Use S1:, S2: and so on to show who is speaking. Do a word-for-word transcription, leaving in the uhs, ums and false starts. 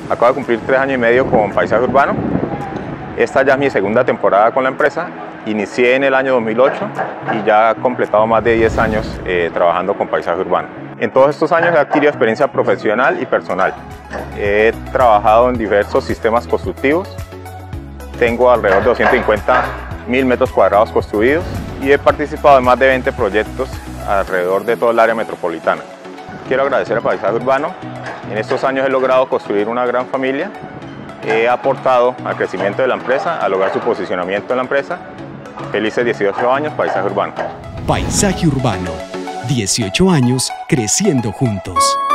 S1: Acabo de cumplir tres años y medio con Paisaje Urbano. Esta ya es mi segunda temporada con la empresa. Inicié en el año dos mil ocho y ya he completado más de diez años eh, trabajando con Paisaje Urbano. En todos estos años he adquirido experiencia profesional y personal. He trabajado en diversos sistemas constructivos. Tengo alrededor de doscientos cincuenta mil metros cuadrados construidos y he participado en más de veinte proyectos alrededor de todo el área metropolitana. Quiero agradecer a Paisaje Urbano. En estos años he logrado construir una gran familia. He aportado al crecimiento de la empresa, a lograr su posicionamiento en la empresa. Felices dieciocho años, Paisaje Urbano.
S2: Paisaje Urbano. dieciocho años creciendo juntos.